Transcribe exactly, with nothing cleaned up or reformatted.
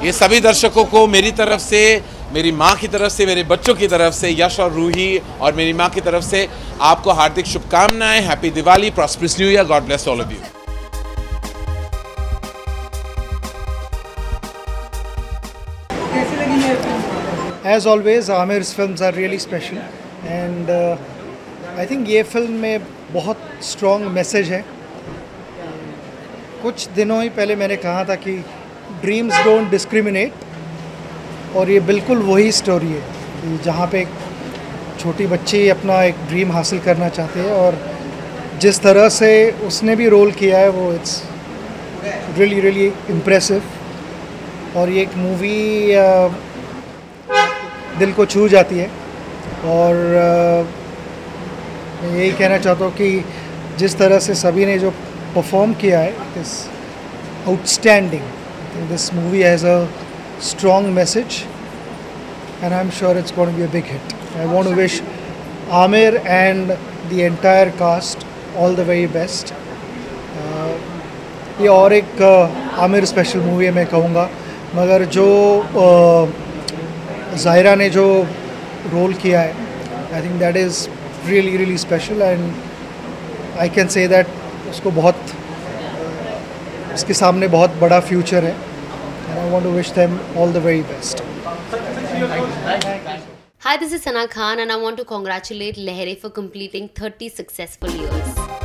ये सभी दर्शकों को मेरी तरफ से, मेरी माँ की तरफ से, मेरे बच्चों की तरफ से, यश और रूही और मेरी माँ की तरफ से आपको हार्दिक शुभकामनाएं। Happy Diwali, prosperous new year, god bless all of you. As always, Aamir's films are really special and uh, I think ये फिल्म में बहुत strong message है। कुछ दिनों ही पहले मैंने कहा था कि ड्रीम्स डोंट डिस्क्रिमिनेट, और ये बिल्कुल वही स्टोरी है जहाँ पे एक छोटी बच्ची अपना एक ड्रीम हासिल करना चाहती है, और जिस तरह से उसने भी रोल किया है वो इट्स रियली रियली इम्प्रेसिव। और ये एक मूवी दिल को छू जाती है, और मैं यही कहना चाहता हूँ कि जिस तरह से सभी ने जो परफॉर्म किया है, it is outstanding. This movie has a strong message and I'm sure it's going to be a big hit. I want to wish Aamir and the entire cast all the very best. uh, ये और एक Aamir special movie है मैं कहूँगा, मगर जो ज़ाहिरा ने जो रोल किया है, I think that is really really special and I can say that उसको बहुत उसके सामने बहुत बड़ा फ्यूचर है। And I want to wish them all the very best. Hi, this is Sana Khan and I want to congratulate Lehere for completing thirty successful years.